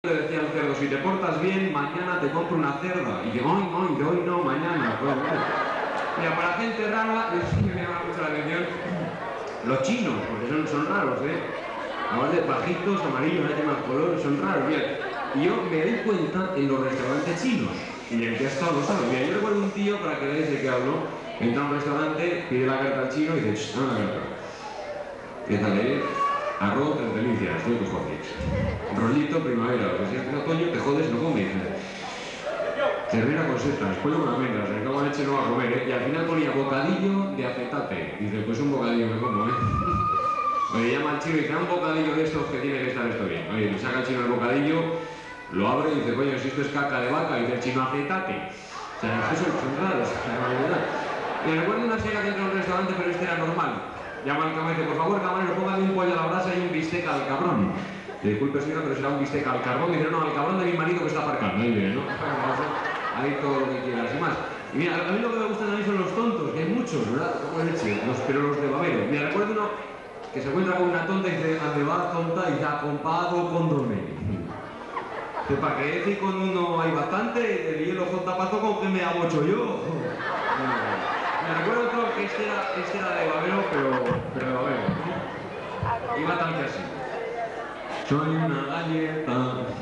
Le decía al cerdo, si te portas bien, mañana te compro una cerda. Y digo, hoy no, mañana. Pues, bueno. Mira, para gente rara, sí me llama mucho la atención, los chinos, porque son raros, ¿eh? Además de bajitos, amarillos, hay más color, son raros, mira. Y yo me di cuenta en los restaurantes chinos, y el que ha estado lo sabe. Mira, yo recuerdo un tío, para que veáis de qué hablo, entra a un restaurante, pide la carta al chino y dice, dame la carta. ¿Qué tal, Arroz, tres delicias, estoy con cojones. Rollito, primavera, porque si es otoño te jodes, no comes. Ternera con setas, pollo con almendras, el cabo de leche no va a comer, ¿eh? Y al final ponía bocadillo de acetate. Dice, pues un bocadillo me como, ¿eh? Oye, llama al chino y dice, un bocadillo de estos que tiene que estar esto bien. Oye, le saca el chino el bocadillo, lo abre y dice, coño, si esto es caca de vaca, y dice el chino, acetate. O sea, eso son raros, la realidad. Y recuerdo una señora que entra a un restaurante, pero este era normal. Llama al camarero y dice, por favor, camarero, póngame un pollo a la brasa y un bistec al cabrón. Disculpe, señora, pero será un bistec al carbón. Dice, no, al cabrón de mi marido que está aparcando. Ahí viene, ¿no? Ahí todo lo que quieras y más. Y mira, a mí lo que me gustan a mí son los tontos, que hay muchos, ¿verdad? Pero los de babero. Mira, recuerdo uno que se encuentra con una tonta y dice, ¿dónde vas, tonta? Y dice, acompado con dormir. Para que decir con uno hay bastante, el hielo con tapazo con que me abocho yo. Me recuerdo otro que este era de babero, pero de babero. Iba tan que así. Soy una galleta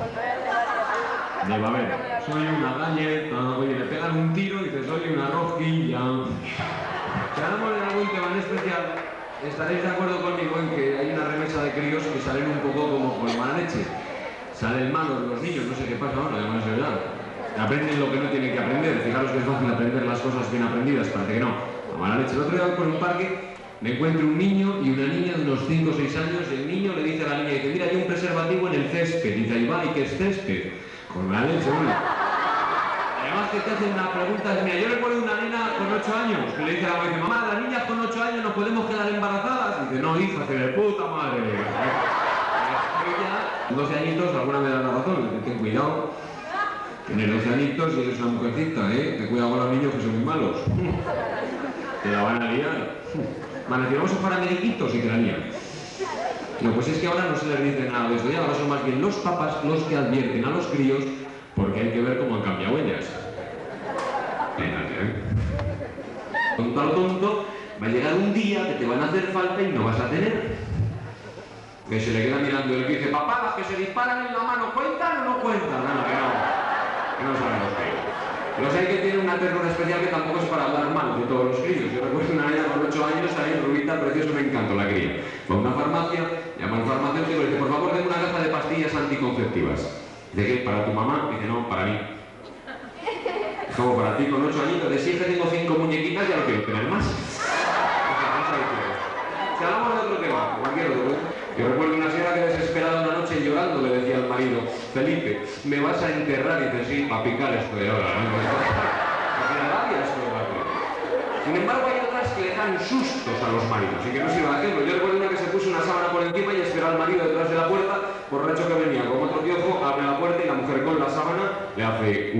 de babero. Soy una galleta. Oye, le pegan un tiro y dice, soy una rosquilla. Si hablamos de algún tema en especial, estaréis de acuerdo conmigo en que hay una remesa de críos que salen un poco como con mala leche. Salen malos los niños, no sé qué pasa ahora, además de verdad. Aprenden lo que no tienen que aprender. Fijaros que es fácil aprender las cosas bien aprendidas, parece que no. A mala leche. El otro día por un parque me encuentro un niño y una niña de unos 5 o 6 años. El niño le dice a la niña, dice, mira, hay un preservativo en el césped. Dice, ahí va, ¿y qué es césped? Con la leche, hombre. Además que te hacen una pregunta, mira, yo recuerdo una nena con 8 años que le dice a la mamá, dice, mamá, las niñas con 8 años nos podemos quedar embarazadas. Dice, no, hija, que de puta madre. 12 añitos, alguna me da la razón, ten cuidado. Tienes 12 añitos y eres una mujercita, ¿eh? Ten cuidado con los niños que son muy malos. Te la van a liar. Van a decir, vamos a jugar a mediquitos y te la lían. No, pues es que ahora no se les dice nada de esto, ya ahora son más bien los papás los que advierten a los críos porque hay que ver cómo han cambiado ellas. Tonto al tonto, va a llegar un día que te van a hacer falta y no vas a tener. Que se le queda mirando el que dice, papá, las que se disparan en la mano, ¿cuentan o no cuentan? No, que no saben los críos. Los hay que tienen una ternura especial que tampoco es para hablar mal de todos los críos. Yo recuerdo una niña con 8 años, ahí rubita, precioso, me encantó la cría. Va a una farmacia, llama al farmacéutico y dice, por favor, denme una caja de pastillas anticonceptivas. ¿De qué? ¿Para tu mamá? Dice, no, para mí. Como para ti con 8 añitos, de siempre tengo 5 muñequitas, ya no quiero tener más. Si hablamos de otro tema, cualquier otro, yo recuerdo una señora que desesperada una noche llorando le decía al marido, Felipe, ¿me vas a enterrar? Y dice, sí, para picar esto de ahora, ¿no? Porque la rabia esto de la vida. Sin embargo, hay otras que le dan sustos a los maridos y que no sirva de ejemplo. Yo recuerdo una que se puso una sábana por encima y esperó al marido detrás de la puerta, borracho que venía con otro piojo, abre la puerta y la mujer con la sábana le hace,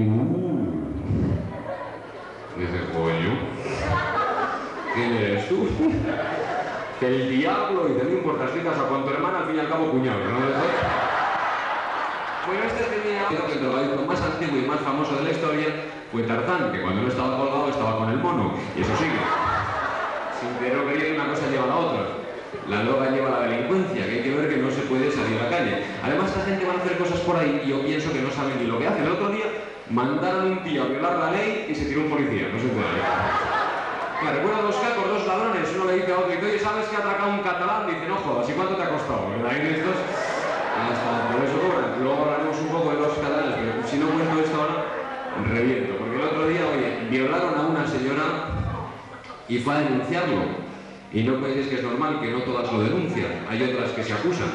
dice, coño, ¿quién eres tú? Que el diablo, y te no importa, estoy casado con tu hermana, al fin y al cabo cuñado, ¿no? Bueno, este tenía que el drogadicto más antiguo y más famoso de la historia fue Tarzán, que cuando no estaba colgado estaba con el mono, y eso sigue. Sin querer queriendo, una cosa lleva a la otra. La droga lleva a la delincuencia, que hay que ver que no se puede salir a la calle. Además, esta gente va a hacer cosas por ahí y yo pienso que no saben ni lo que hacen. El otro día mandaron un tío a violar la ley y se tiró un policía, no se puede. Me recuerdo 2 cacos, 2 ladrones, uno le dice a otro, y oye, ¿sabes que ha atracado un catalán? Dice, no jodas, ¿y cuánto te ha costado? ¿Verdad? Y estos, hasta por eso cobran. Luego hablaremos un poco de los catalanes, pero si no cuento esto ahora, reviento. Porque el otro día, oye, violaron a una señora y fue a denunciarlo. Y no penséis que es normal, que no todas lo denuncian, hay otras que se acusan.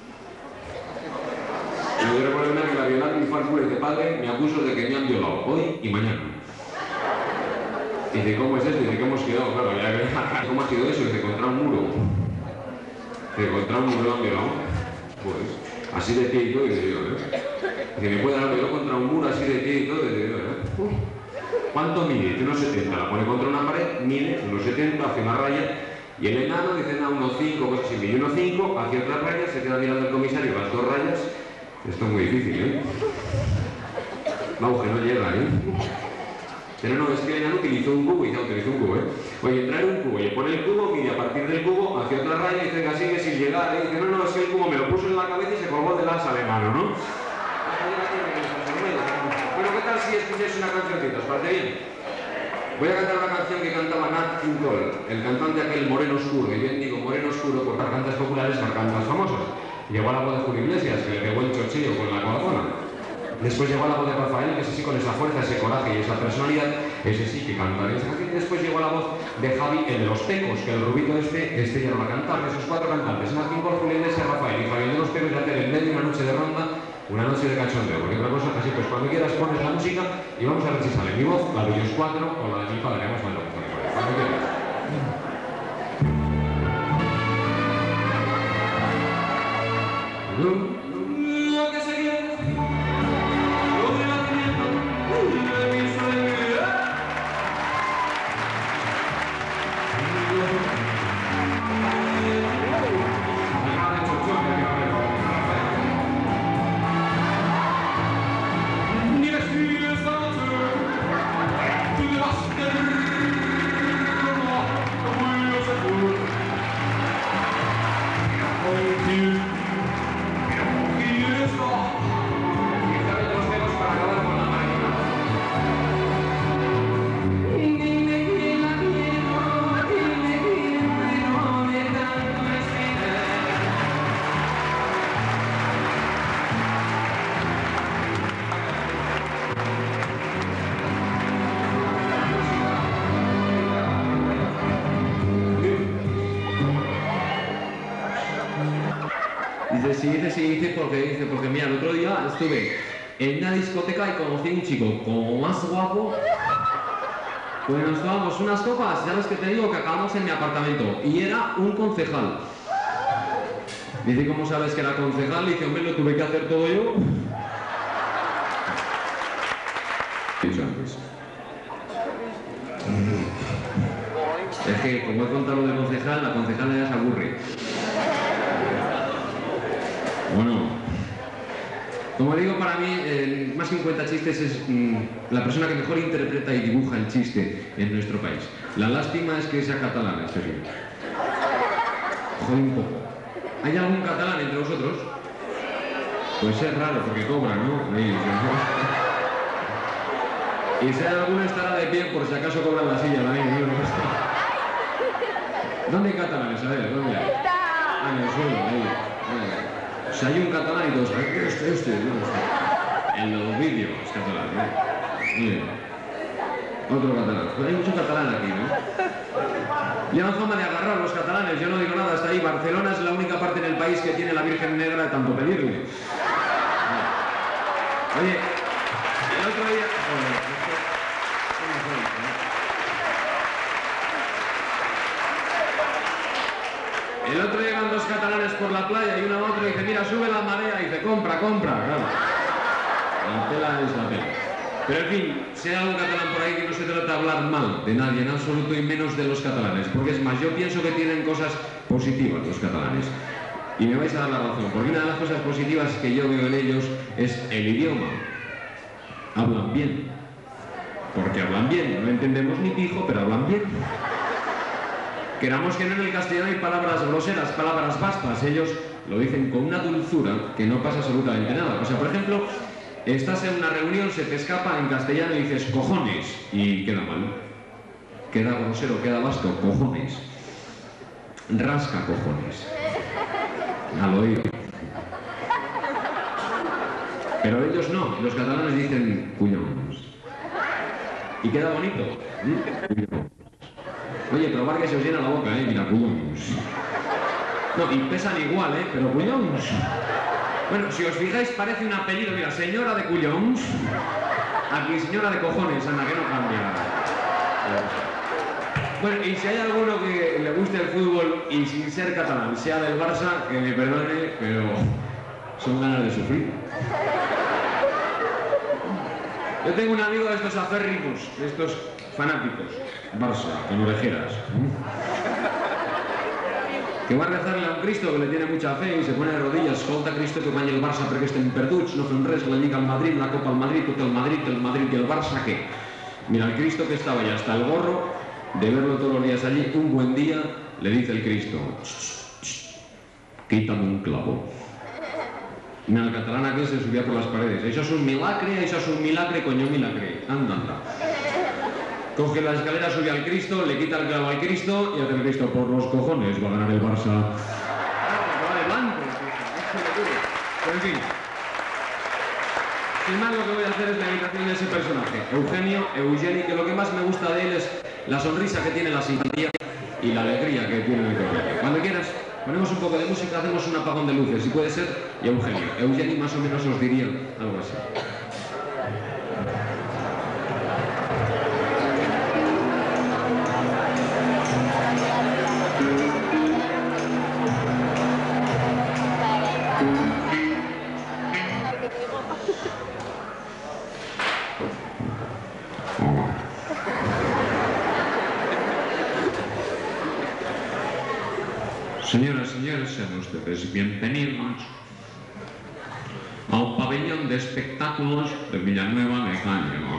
Y yo recuerdo una que la violaron y fue al cura y dice, padre, me acuso de que me han violado hoy y mañana. Y dice, ¿cómo es esto? Y dice, ¿cómo hemos quedado? Claro, ya, ¿cómo ha sido eso? Dice, contra un muro. Dice, contra un muro lo han violado. Pues, así de pie y todo, y dice yo, Dice, ¿me puede dar yo contra un muro así de pie y todo? Y dice yo, ¿cuánto mide? Dice, unos 70. La pone contra una pared, mide unos 70, hace una raya. Y el enano dice, unos 5, cosas así. Mide unos 5, hace otra raya, se queda mirando el comisario, las 2 rayas. Esto es muy difícil, ¿eh? Vamos, que no llega, ¿eh? Pero no, es que Lenan utilizó un cubo y ya utilizó un cubo, ¿eh? Oye, traer un cubo, y pone el cubo, mide a partir del cubo hacia otra raya y dice que sigue sin llegar, ¿eh? Y dice, no, no, es que el cubo me lo puso en la cabeza y se colgó del asa de mano, ¿no? Bueno, ¿qué tal si escucháis una cancioncita? ¿Os parece bien? Voy a cantar una canción que cantaba Nat King Cole, el cantante aquel moreno oscuro, y bien digo moreno oscuro por cantantes populares, por cantantes famosas. Llegó a la voz de Julio Iglesias, que le pegó el chochillo con la Coca-Cola. Después llegó a la voz de Rafael, que ese sí con esa fuerza, ese coraje y esa personalidad, ese sí que canta bien esa canción. Y después llegó a la voz de Javi, el de los Pecos, que el rubito este ya no la cantaba. Esos cuatro cantantes, Nat King Cole, Julio Iglesias, Rafael y Javi de los Pecos, ya en medio una noche de ronda, una noche de cachondeo. Porque otra cosa, así pues cuando quieras pones la música y vamos a ver si sale mi voz, la de ellos cuatro o la de mi padre, vamos a ver lo que sale. Cuando quieras. Lo que se quiere, lo de la tiniebla, de mi soledad. Ni la estrella es tú te vas a querer, como yo se fue. Dice, porque mira, el otro día estuve en una discoteca y conocí a un chico como más guapo. Pues nos tomamos unas copas, ya ves que te digo que acabamos en mi apartamento, y era un concejal. Dice, ¿cómo sabes que era concejal? Dice, hombre, lo tuve que hacer todo yo. He dicho antes. Es que, como he contado lo de concejal, la concejala ya se aburre. Bueno, como digo, para mí, más que un cuentachistes es la persona que mejor interpreta y dibuja el chiste en nuestro país. La lástima es que sea catalana, eso sí. Jode un poco. ¿Hay algún catalán entre vosotros? Pues es raro, porque cobra, ¿no? Ahí, y si hay alguno estará de pie por si acaso cobran la silla también, ¿no? ¿Dónde hay catalanes? A ver, ¿dónde hay? Ah, en el suelo, ahí. O sea, hay un catalán y todos, ¿no? En los vídeos es catalán, ¿no? Muy bien. Otro catalán. Pues hay mucho catalán aquí, ¿no? Llevan fama de agarrar los catalanes, yo no digo nada hasta ahí. Barcelona es la única parte en el país que tiene la Virgen Negra de tanto pedirle. Oye, el otro día... El otro día iban dos catalanes por la playa y uno a otro dice, mira, sube la marea, y dice, compra, claro. La tela es la tela. Pero en fin, si hay algún catalán por ahí, que no se trata de hablar mal de nadie en absoluto y menos de los catalanes, porque es más, yo pienso que tienen cosas positivas los catalanes. Y me vais a dar la razón, porque una de las cosas positivas que yo veo en ellos es el idioma. Hablan bien. Porque hablan bien, no entendemos ni pijo, pero hablan bien. Queramos que no, en el castellano hay palabras groseras, palabras vastas. Ellos lo dicen con una dulzura que no pasa absolutamente nada. O sea, por ejemplo, estás en una reunión, se te escapa en castellano y dices cojones, y queda mal. Queda grosero, queda vasto, cojones. Rasca cojones. Al oído. Pero ellos no, los catalanes dicen cuñones. Y queda bonito. Cuñones. Oye, probar que se os llena la boca, mira, cuñones. No, y pesan igual, pero cuñones. Bueno, si os fijáis, parece un apellido, mira, señora de cuñones. Aquí, señora de cojones, anda, que no cambia. Bueno, y si hay alguno que le guste el fútbol y sin ser catalán, sea del Barça, que me perdone, pero son ganas de sufrir. Yo tengo un amigo de estos aférrimos, de estos fanáticos. Barça, con orejeras. que va a rezarle a un Cristo que le tiene mucha fe y se pone de rodillas, escolta Cristo que guanya el Barça perquè estem perduts, no fem res, la Lliga al Madrid, la Copa al Madrid, tot el Madrid y el Barça, ¿qué? Mira, el Cristo que estaba ya hasta el gorro de verlo todos los días allí, un buen día le dice el Cristo, quítame un clavo. Mira, el catalán aquel se subía por las paredes, eso es un milagre, coño, milagre, anda, anda. Coge la escalera, sube al Cristo, le quita el clavo al Cristo y hace el Cristo por los cojones, va a ganar el Barça. Va de blanco, pero en fin. Sin más, lo que voy a hacer es la imitación de ese personaje, Eugeni, que lo que más me gusta de él es la sonrisa que tiene, la simpatía y la alegría que tiene en el colegio. Cuando quieras, ponemos un poco de música, hacemos un apagón de luces, si puede ser, y Eugeni más o menos os diría algo así. Señoras y señores, sean ustedes bienvenidos al pabellón de espectáculos de Villanueva de Gállego.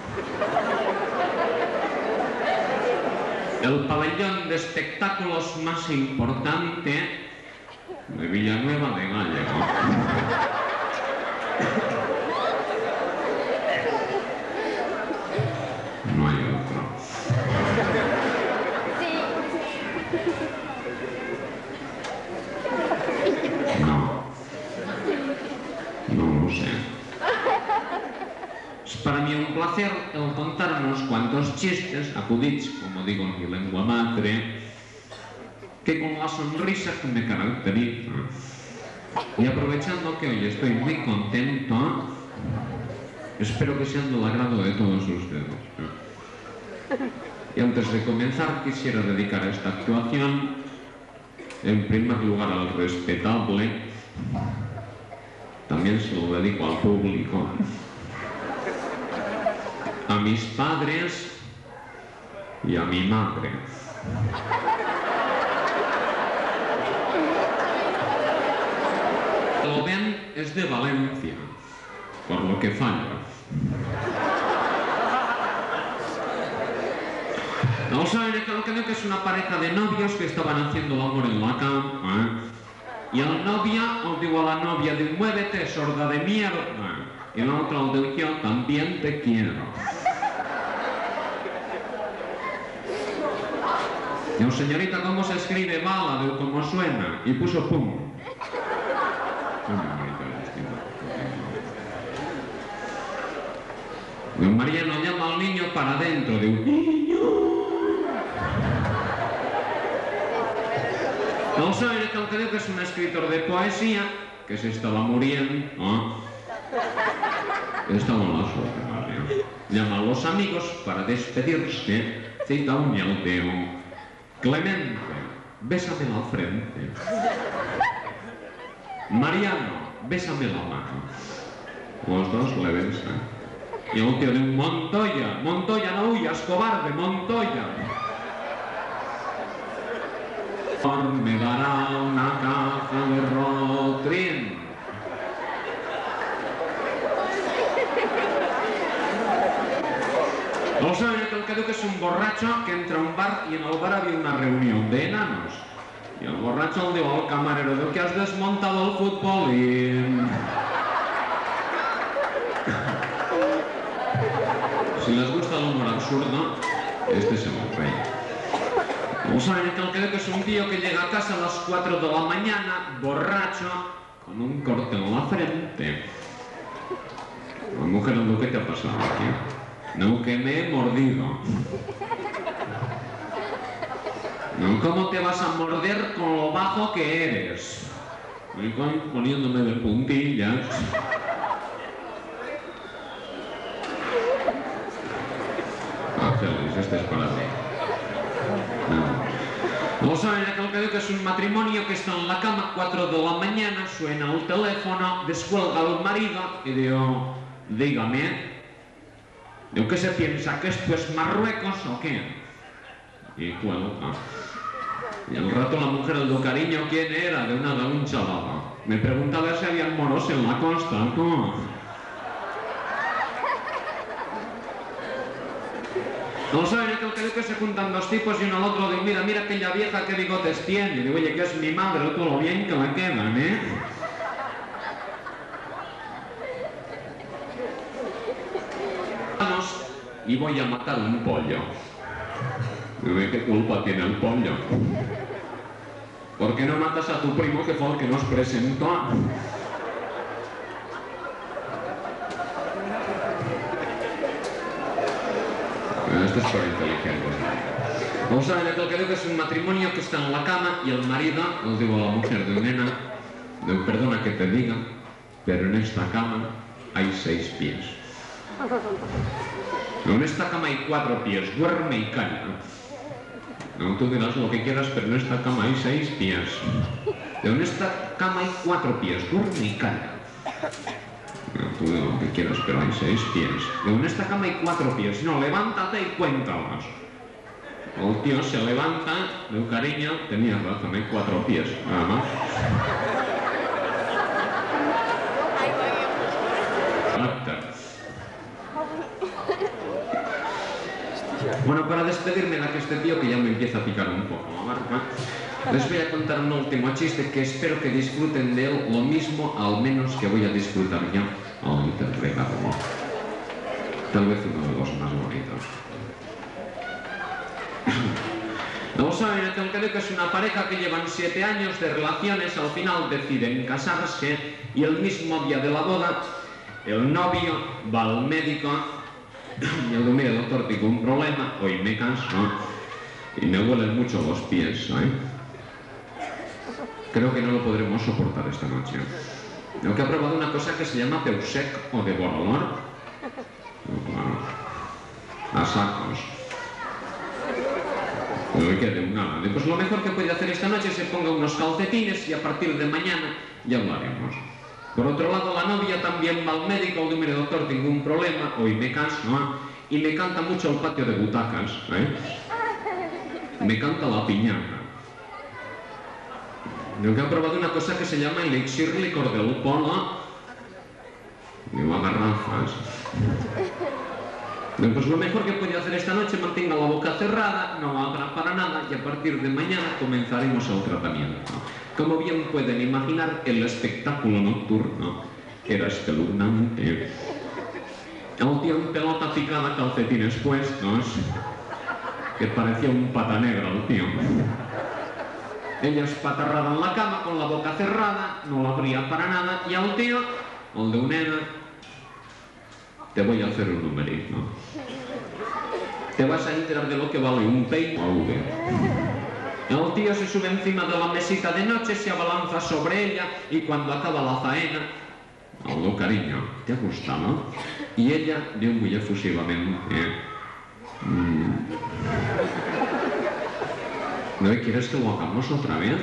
El pabellón de espectáculos más importante de Villanueva de Gállego. No hay otro. No lo sé. Es para mí un placer el contar unos cuantos chistes acudits, como digo en mi lengua madre, que con la sonrisa que me caracteriza. Y aprovechando que hoy estoy muy contento, espero que sean del agrado de todos ustedes. Y antes de comenzar quisiera dedicar esta actuación en primer lugar al respetable, también se lo dedico al público, a mis padres y a mi madre. Lo ven, es de Valencia, por lo que falla. No saben, creo que es una pareja de novios que estaban haciendo el amor en la cama, y el novio os digo a la novia de muévete, sorda de mierda, y la otra os digo yo también te quiero. Digo, señorita, ¿cómo se escribe bala? Digo, ¿cómo suena? Y puso pum. Digo, Mariano, llama al niño para adentro. Digo, niño. No saben, aunque digo que es un escritor de poesía que se estaba muriendo, ¿no? Estaba en la suerte, llama a los amigos para despedirse, cita un mialdeo. Clemente, bésame la frente. Mariano, bésame la mano. Los dos le besan. Y el tío de un Montoya, Montoya, no huyas, cobarde, Montoya. Me dará una caja de Rotrin. No saben, el que es un borracho que entra a un bar y en el bar había una reunión de enanos. Y el borracho le dijo al camarero, ¿de que has desmontado el futbolín? Si les gusta el humor absurdo, este es el rey. No saben, el que es un tío que llega a casa a las 4 de la mañana, borracho, con un corte en la frente. La mujer, ¿qué te ha pasado aquí? No, que me he mordido. No, ¿cómo te vas a morder con lo bajo que eres? Voy poniéndome de puntillas. Félix, este es para ti. No saben, que es un matrimonio que está en la cama, 4 de la mañana, suena el teléfono, descuelga el marido y digo, dígame. Digo, ¿qué se piensa? ¿Que esto es Marruecos o qué? Y cuelga. Y al rato la mujer del cariño, ¿quién era? De una gauncha lava. Me preguntaba si habían moros en la costa, ¿no? No saben que se juntan dos tipos y uno al otro digo, mira, mira aquella vieja, qué bigotes tiene. Y digo, oye, que es mi madre, todo lo bien que me quedan, ¿eh? Vamos, y voy a matar un pollo. Digo, ¿qué culpa tiene el pollo? ¿Por qué no matas a tu primo que fue el que nos presentó? Esto es por inteligente. Vamos a ver, el que es un matrimonio que está en la cama y el marido, os digo a la mujer de nena, perdona que te diga, pero en esta cama hay 6 pies. En esta cama hay 4 pies, duerme y calla. No, tú dirás lo que quieras, pero en esta cama hay 6 pies. En esta cama hay 4 pies, duerme y calla. No, tú digas lo que quieras, pero hay 6 pies. En esta cama hay 4 pies. No, levántate y cuéntalos. El tío se levanta, de un cariño, tenía razón, hay 4 pies, nada más. Bueno, para despedirme de este tío que ya me empieza a picar un poco la barba, les voy a contar un último chiste que espero que disfruten de él lo mismo, al menos que voy a disfrutar yo al interpretarlo. Tal vez uno de los más bonitos. Vamos a ver, el que es una pareja que llevan 7 años de relaciones, al final deciden casarse y el mismo día de la boda, el novio va al médico y el mira, doctor, tengo un problema, hoy me canso y me huelen mucho los pies, ¿eh? Creo que no lo podremos soportar esta noche. Tengo que ha probado una cosa que se llama Peusec o de Borolor. Bueno, a sacos. No le quede nada. Pues lo mejor que puede hacer esta noche es que se ponga unos calcetines y a partir de mañana ya hablaremos. Por otro lado, la novia también va al médico, dice, mire, doctor, tengo un problema, hoy me canso, ¿no? Y me canta mucho el patio de butacas, ¿eh? Me canta la piñata. Yo que he probado una cosa que se llama elixir licor del polo. Digo, a garrafas. Pues lo mejor que puede hacer esta noche, mantenga la boca cerrada, no abra para nada y a partir de mañana comenzaremos el tratamiento. Como bien pueden imaginar, el espectáculo nocturno era espeluznante. El tío en pelota picada, calcetines puestos, que parecía un pata negra el tío. Ella espatarrada en la cama con la boca cerrada, no la abría para nada, y al tío, el de una, te voy a hacer un numerito. Te vas a enterar de lo que vale un peine o V. El tío se sube encima de la mesita de noche, se abalanza sobre ella y cuando acaba la faena, algo cariño, ¿te ha gustado? Y ella dio muy efusivamente. ¿No quieres que lo hagamos otra vez?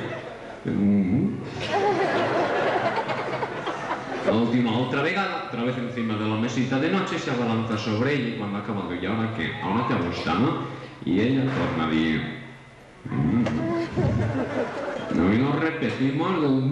La última otra vez encima de la mesita de noche, se abalanza sobre ella y cuando ha acabado, ¿y ahora qué? ¿Ahora te ha gustado? Y ella torna a decir... No, y lo repetimos.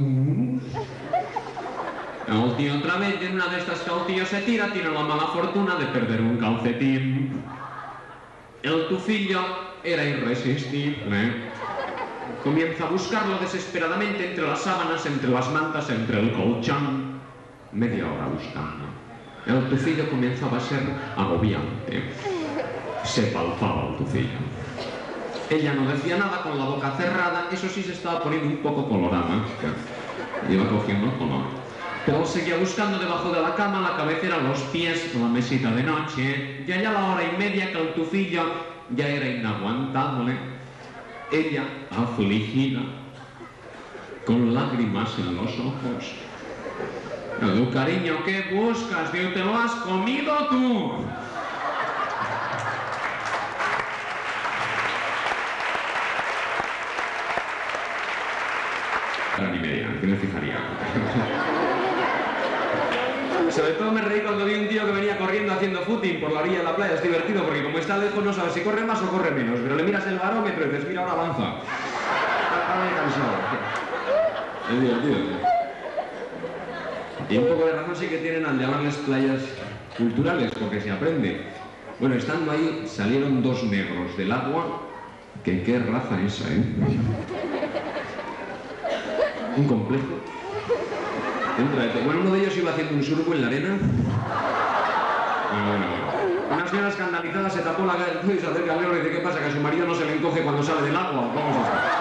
El tío otra vez, en una de estas que el tío se tira, tiene la mala fortuna de perder un calcetín. El tufillo era irresistible. Comienza a buscarlo desesperadamente entre las sábanas, entre las mantas, entre el colchón. Media hora buscando. El tufillo comenzaba a ser agobiante. Se palpaba el tufillo. Ella no decía nada, con la boca cerrada, eso sí se estaba poniendo un poco colorada. Iba cogiendo color. Pero él seguía buscando debajo de la cama, la cabecera, los pies, la mesita de noche. Ya la hora y media que el tufillo ya era inaguantable. Ella, afligida, con lágrimas en los ojos. Digo, cariño, ¿qué buscas? Digo, ¿te lo has comido tú? Ni media, que me fijaría. Sobre todo me reí cuando vi un tío que venía corriendo haciendo footing por la orilla de la playa. Es divertido porque como está lejos no sabes si corre más o corre menos, pero le miras el barómetro y dices, mira, ahora avanza. estaba cansado. Es divertido, ¿sí? Y un poco de razón sí que tienen al llamarles playas culturales, porque se aprende. Bueno, estando ahí salieron dos negros del agua, que qué raza esa, ¿eh? Un complejo. Bueno, uno de ellos iba haciendo un surco en la arena. Bueno. Una señora escandalizada se tapó la cara y se acerca al negro y dice, ¿qué pasa? ¿Que a su marido no se le encoge cuando sale del agua? Vamos a ver.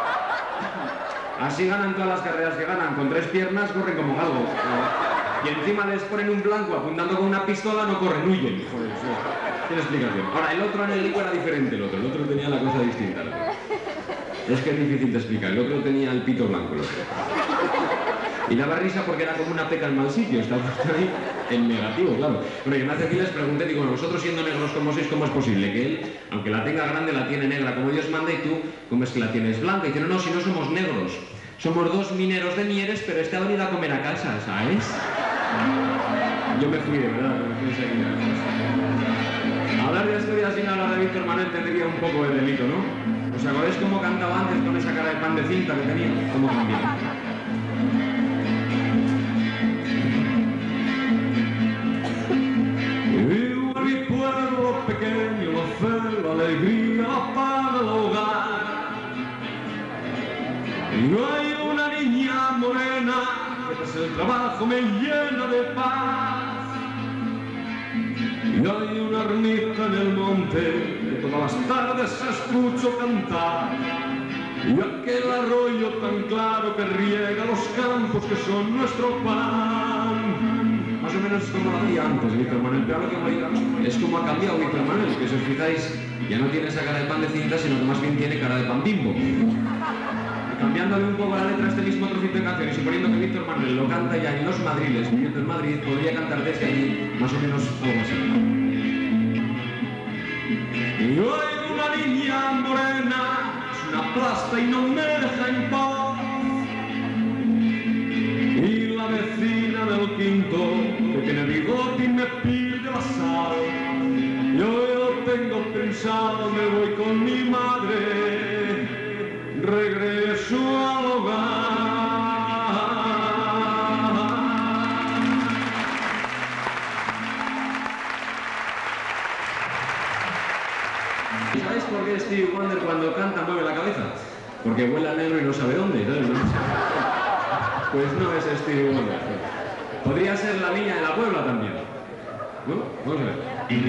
Así ganan todas las carreras que ganan. Con 3 piernas corren como galgos. Y encima les ponen un blanco apuntando con una pistola, no corren, huyen. Joder, eso tiene explicación. Ahora, el otro Anelico era diferente, el otro tenía la cosa distinta. Es que es difícil de explicar. El otro tenía el pito blanco, el otro. Y daba risa porque era como una peca en mal sitio, estaba ahí en negativo, claro. Bueno, y más aquí les pregunté, digo, vosotros siendo negros como sois, ¿cómo es posible que él, aunque la tenga grande, la tiene negra como Dios manda, y tú, ¿cómo es que la tienes blanca? Y dice, no, si no somos negros, somos 2 mineros de Mieres, pero este ha venido a comer a casa, ¿sabes? Yo me fui, de verdad, me fui enseguida. Hablar de esto y sin hablar de Víctor Manuel tendría un poco de delito, ¿no? ¿Os acordáis cómo cantaba antes con esa cara de pan de cinta que tenía? ¿Cómo cambió? Vivo en mi pueblo pequeño, la fe, la alegría para el hogar. Y no hay una niña morena que tras el trabajo me llena de paz. Y hay una ermita en el monte que todas las tardes escucho cantar. Y aquel arroyo tan claro que riega los campos que son nuestro pan. Más o menos es como lo hacía antes Víctor Manuel, pero lo que voy a es como ha cambiado Víctor Manuel, que si os fijáis ya no tiene esa cara de pan de cinta, sino que más bien tiene cara de pan Bimbo. Cambiándole un poco la letra a este mismo trocito de canciones y poniendo que Víctor Manuel lo canta ya en los Madriles, viviendo en Madrid, podría cantar desde allí más o menos algo así. Y hoy una niña morena es una plasta y no me deja en paz. Y la vecina del quinto que tiene bigote y me pide la sal. Yo tengo pensado, me voy con mi madre, regreso al hogar. ¿Sabéis por qué Stevie Wonder cuando canta mueve la cabeza? Porque vuela negro y no sabe dónde, ¿sabes? Pues no es Stevie Wonder. Podría ser la niña de la Puebla también. ¿No? Vamos a ver.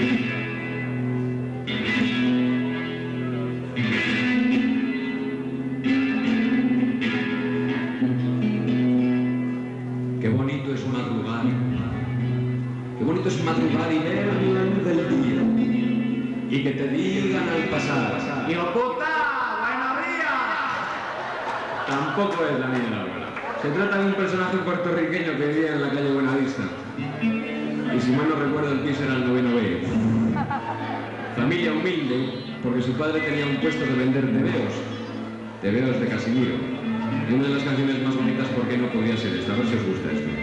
Qué bonito es madrugar. Qué bonito es madrugar y ver la luz del día. Y que te digan al pasar, ¡hijo puta! ¡Buenos días! Tampoco es la niña de la Puebla. Se trata de un personaje puertorriqueño que vivía en la calle Buenavista. Y si mal no recuerdo, el piso era el 9º B. Familia humilde, porque su padre tenía un puesto de vender tebeos de Casimiro. Y una de las canciones más bonitas, ¿por qué no podía ser esta? A ver si os gusta esto.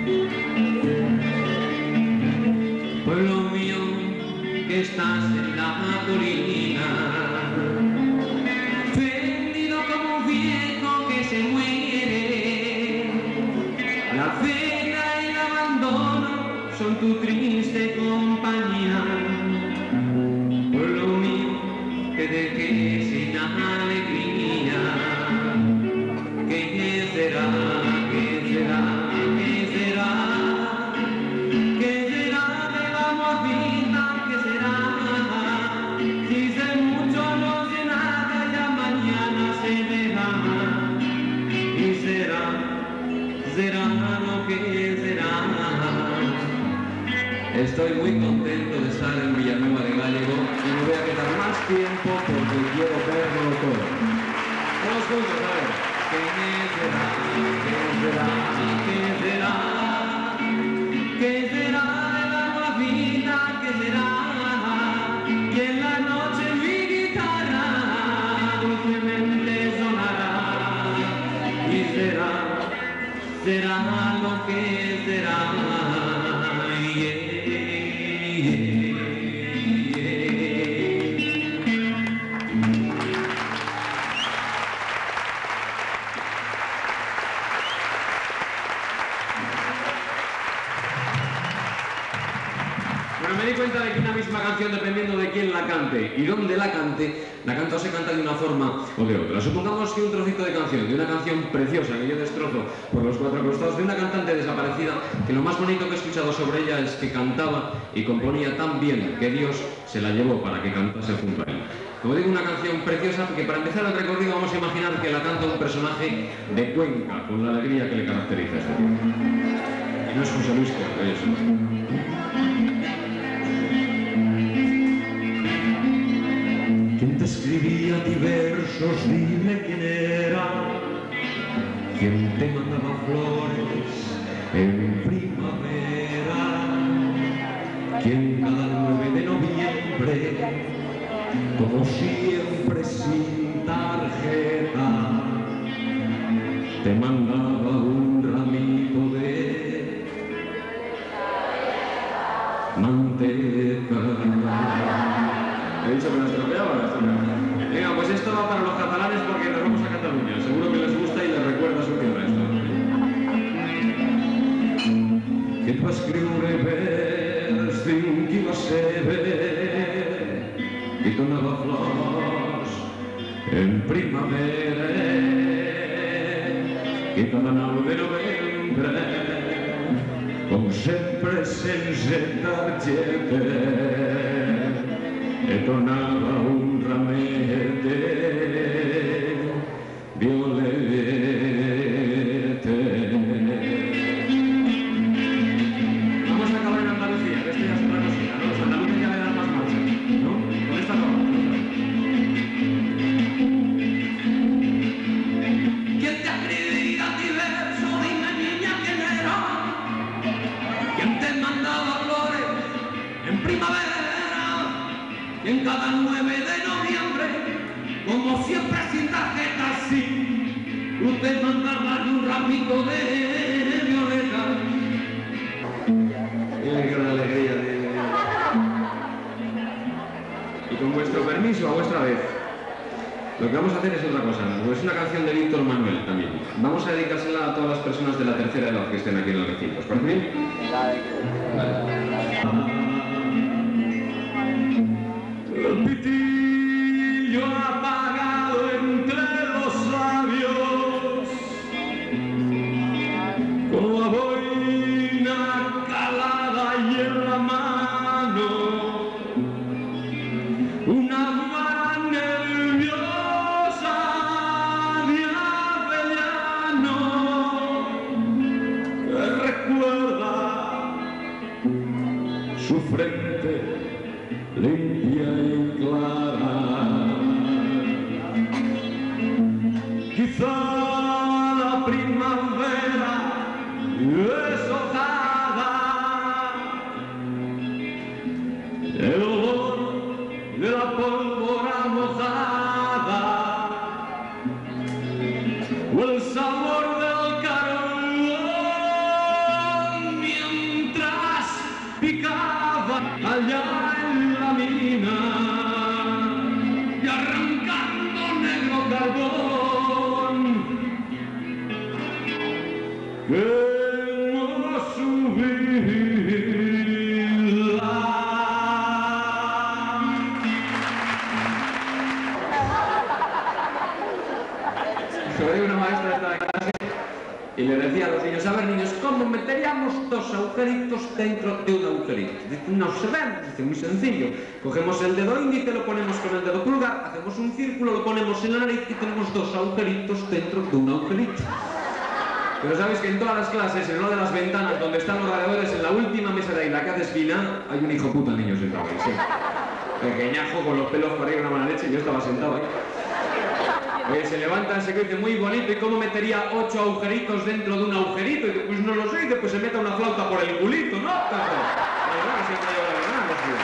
Pueblo mío, que estás en la colina, tendido como un viejo que se muere. La pena y el abandono son tu triste compañía. Pueblo mío, que dejes sin alegría. ¿Qué será? ¿Qué será? ¿Qué será? ¿Qué será de la moabita? ¿Qué será? Si sé mucho no sé nada, ya mañana se verá. Y será lo que será. Estoy muy contento de estar en Villanueva de Gállego y me voy a quedar más tiempo porque quiero verlo todo. Todos juntos, a ver. ¿Qué será? ¿Qué será? ¿Qué será? ¿Qué será de la guapita? ¿Qué será? Y en la noche mi guitarra dulcemente sonará. Y será lo que será. Bueno, me di cuenta de que una misma canción, dependiendo de quién la cante y dónde la cante, la canta o se canta de una forma o de otra. Supongamos que un trocito de canción, de una canción preciosa que yo destrozo por los cuatro costados, de una cantante desaparecida, que lo más bonito que he escuchado sobre ella es que cantaba y componía tan bien que Dios se la llevó para que cantase junto a él. Como digo, una canción preciosa, porque para empezar el recorrido vamos a imaginar que la canta un personaje de Cuenca, con la alegría que le caracteriza a este tipo. Y no es José Luis Cortés, eso. ¿Quién te escribía a ti versos? Dime quién era. ¿Quién te mandaba flores en primavera? ¿Quién cada 9 de noviembre, como siempre sin tarjeta, te mandaba un ramito de manteca? He dicho que la estropeaba, la estropeaba. Venga, pues esto va para los catalanes porque nos vamos a Cataluña. Seguro que les gusta y les recuerda su tierra esto. Que tu escriure vers d'un qui va ser i donava flors en primavera, que cada 9 de novembre, com sempre sense targeta, et donava un ramet de violeta. Vamos a acabar en Andalucía, que esto ya es otra cosita, ¿no? Los andaluces ya le dan más marcha, ¿no? Con esta acabamos. ¿Quién te escribía a ti verso? Dime, niña, quién era. ¿Quién te mandaba flores en primavera? ¿Quién cada 9 de noviembre, como siempre sin tarjeta, sí, usted mandaba un ramito de violeta? Qué gran alegría de... Y con vuestro permiso, a vuestra vez, lo que vamos a hacer es otra cosa, ¿no? Es una canción de Víctor Manuel también. Vamos a dedicársela a todas las personas de la tercera edad que estén aquí en el recinto. ¿Os parece bien? El pitillo apagado entre los labios, con la boina calada y en la mano una vara nerviosa de avellano que recuerda su frente limpia y clara. Quizá la primavera deshojada, el olor de la pólvora mojada o el sabor del carbón mientras picaba allá en la mina y arrancando negro carbón que no subía. Sobre una maestra de la clase y le decía a los niños, a ver niños, ¿cómo meteríamos dos agujeritos dentro de un agujerito? Dice, no se ven, dice, muy sencillo. Cogemos el dedo índice, lo ponemos con el dedo pulgar, hacemos un círculo, lo ponemos en la nariz y tenemos dos agujeritos dentro de un agujerito. Pero sabéis que en todas las clases, en una de las ventanas donde están los radiadores, en la última mesa de ahí, la que hace esquina, hay un hijo puta niño sentado ahí, sí. Pequeñajo, con los pelos para arriba, una mala leche, y yo estaba sentado ahí. Se levanta ese que dice, muy bonito, ¿y cómo metería 8 agujeritos dentro de un agujerito? Y dice, pues no lo sé, y después se mete una flauta por el culito, ¿no? La verdad que siempre lleva la verdad, no sé.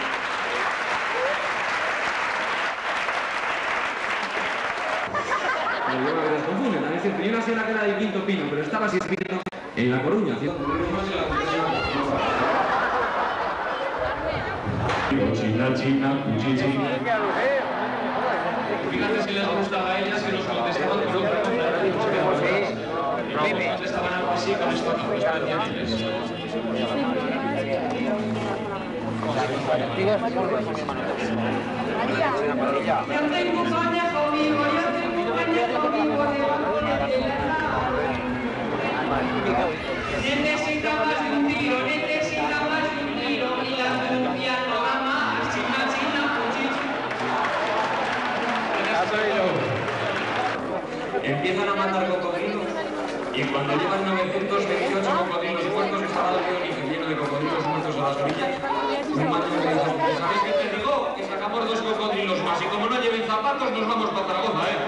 Yo me desconfunde, también siempre. Yo no sé la que era del Quinto Pino, pero estaba sirviendo en La Coruña, haciendo... China, China, China. Fíjate si les gustaba a ellas que nos contestaban con otra cosa. Y contestaban algo así con esto, con los pendientes. tengo caña conmigo, yo tengo caña conmigo de necesita más de un tiro, necesita más de un tiro y la cumbia no da más. China, china, puchichi. Empiezan a matar cocodrilos y cuando llevan 928 cocodrilos muertos estaba el río Níger lleno de cocodrilos muertos a las orillas. Un mayor le dice, ¿sabéis qué te digo? Que sacamos 2 cocodrilos más y como no lleven zapatos nos vamos para Zaragoza, ¿eh?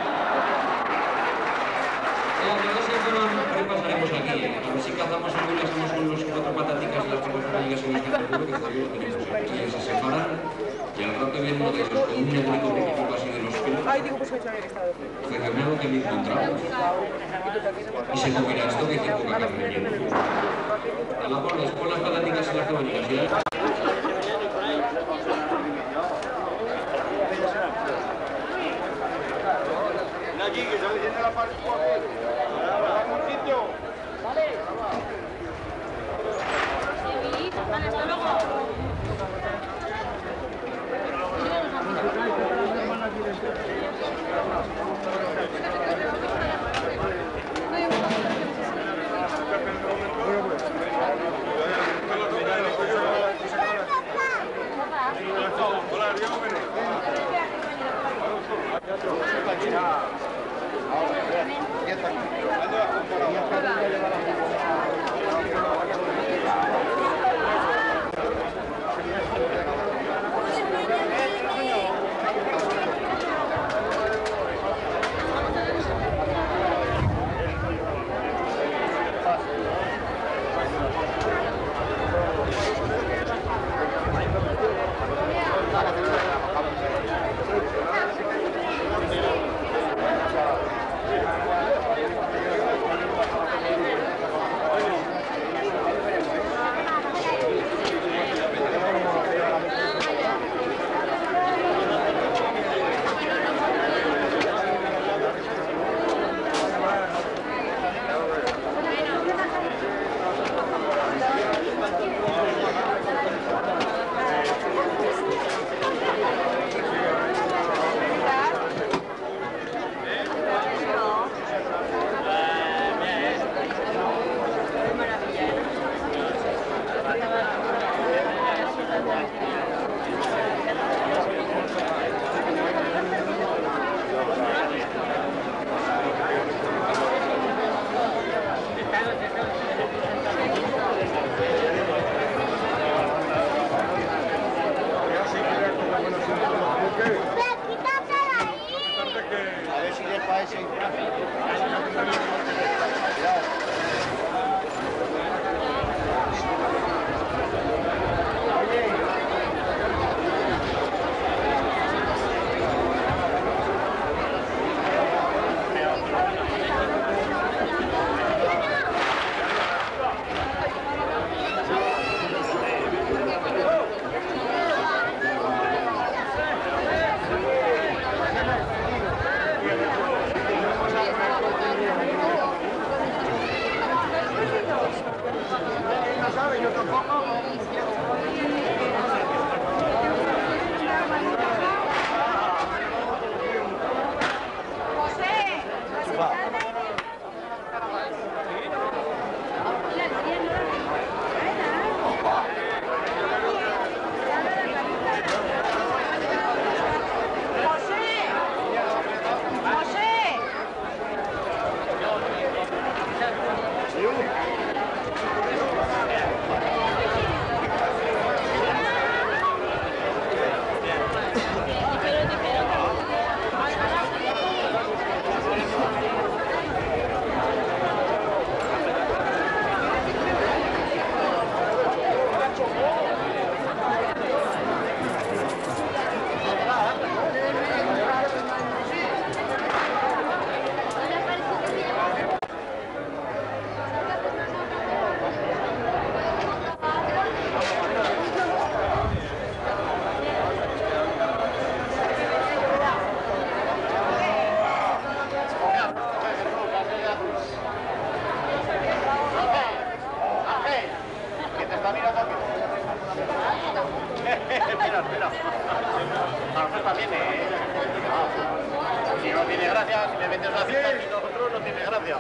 No sé, pero repasaremos aquí. A ver si cazamos alguna, estamos con los 4 pataticas y las 4 hormigas en nuestro futuro, que todavía lo tenemos aquí. Y se separan y al rato viene uno de esos con un negrito pequeñito así de los pelos. Reaccionado que me he encontrado. Y se comerá esto que dice poca carne. A la por después las pataticas y las cabañitas. Aquí, que se viene la parte un sitio. Vale. Hasta luego. Espera, espera. A nosotros también, Si no tiene gracia, si le metes una cita y nosotros no tiene gracia.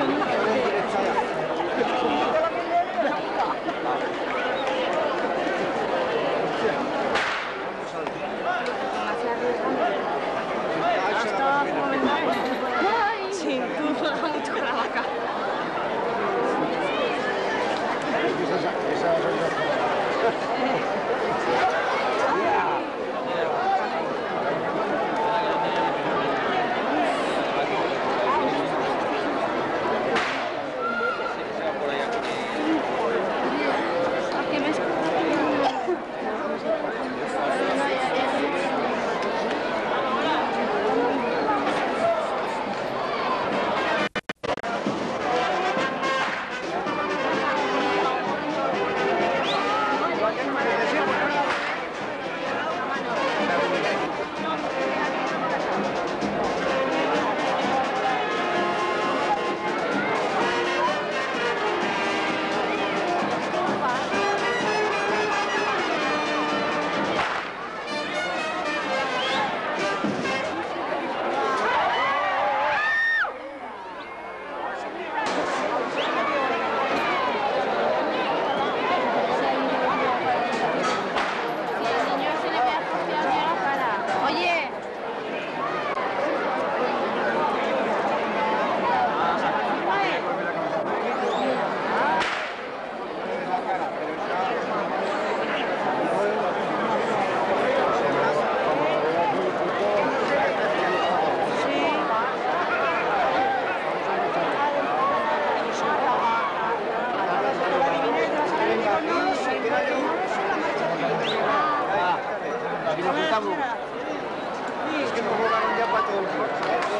Sí, tú juegas mucho con la vaca. Es que no jugaron ya para todo el mundo.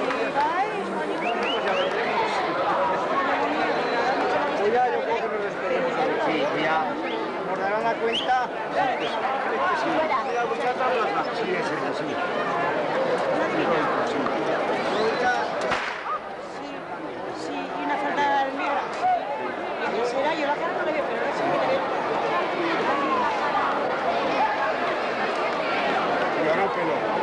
Pues ya, yo creo que nos despedimos. Sí, ya. Nos darán la cuenta. Sí, mira, muchachos, sí, es eso, sí. Sí, y una falda negra. Será yo la cara no le veo, pero no sé qué le veo. Y ahora el pelo.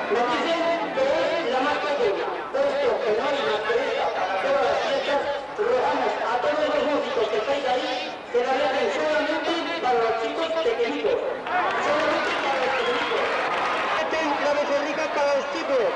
Nos dicen que es la más pequeña, puesto que no hay más que esta para todas las fiestas, rogamos a todos los músicos que estáis ahí que la dejen solamente para los chicos pequeñitos. Solamente para los pequeñitos. La becerrica para los chicos.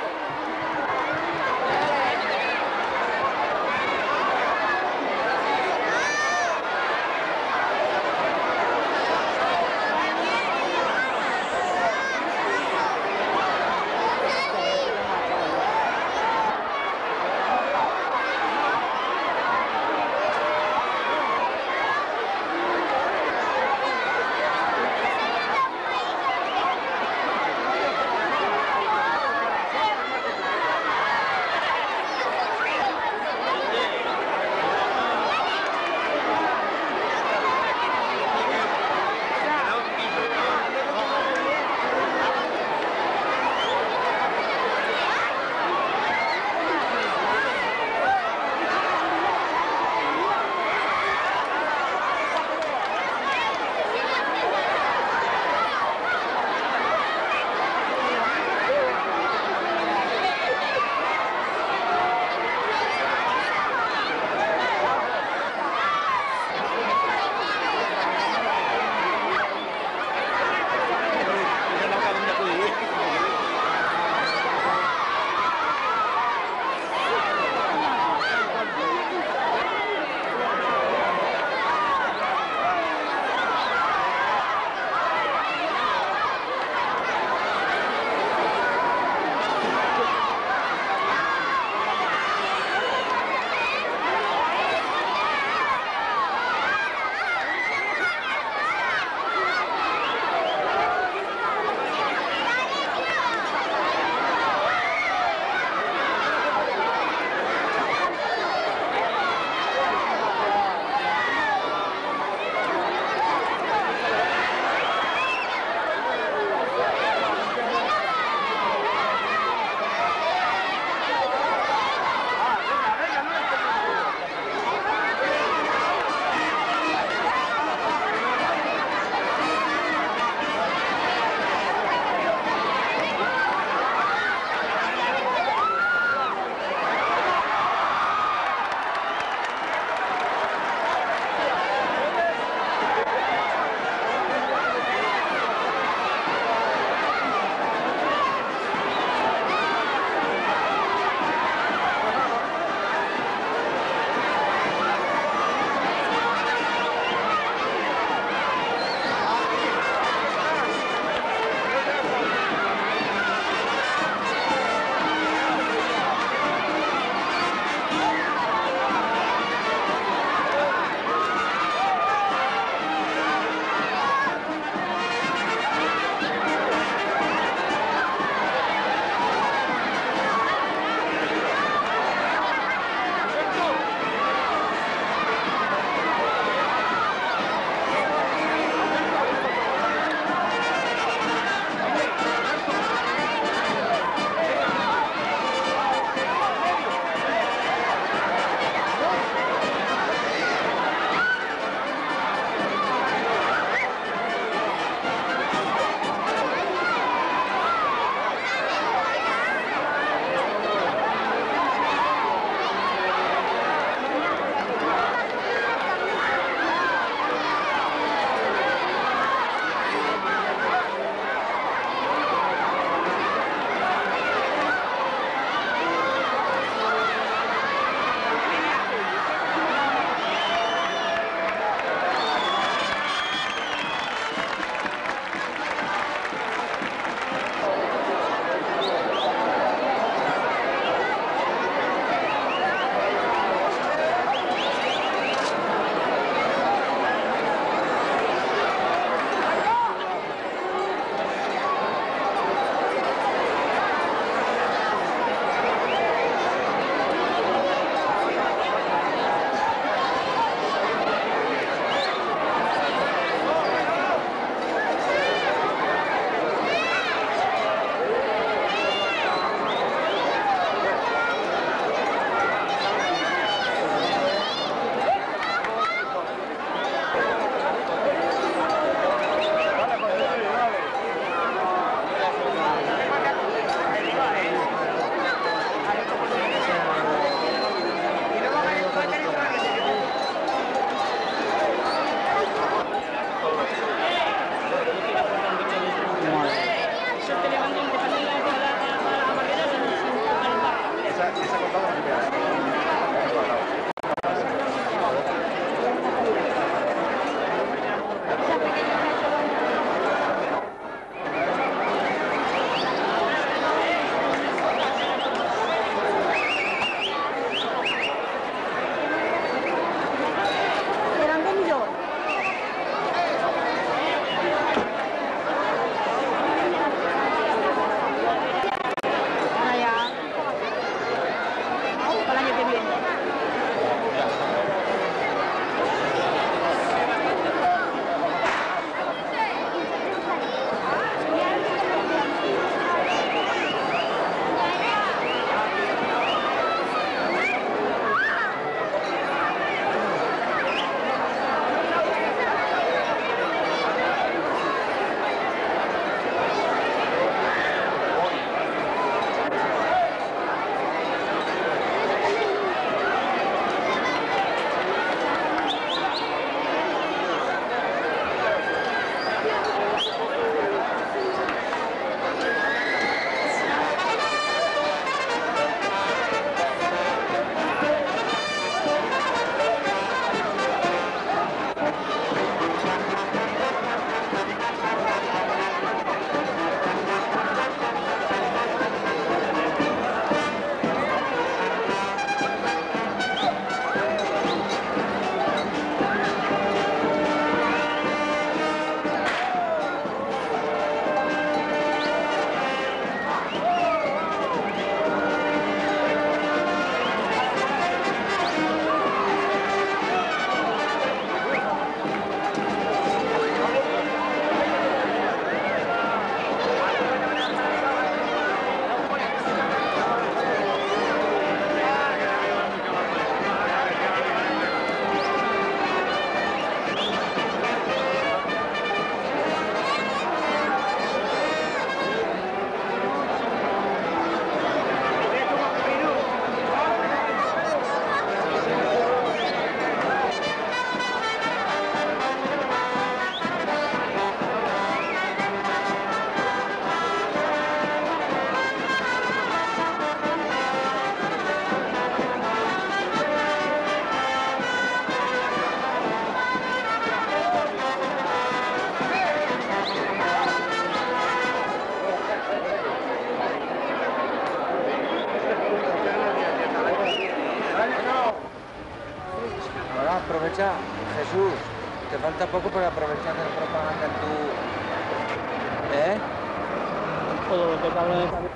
Escucha, Jesús, te falta poco para aprovechar de propaganda en tu... ¿Eh? Todo lo que te hablo de camino.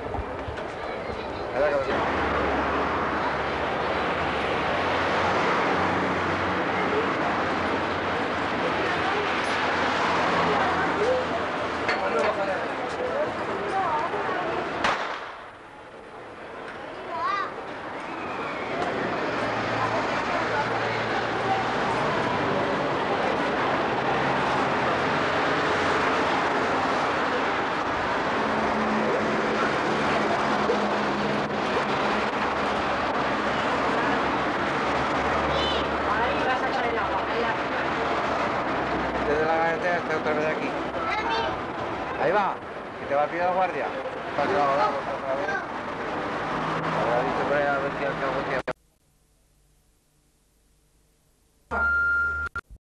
Desde la carretera está otra vez aquí. Ahí va, que te va a pillar la guardia. Para que lo hagamos otra vez.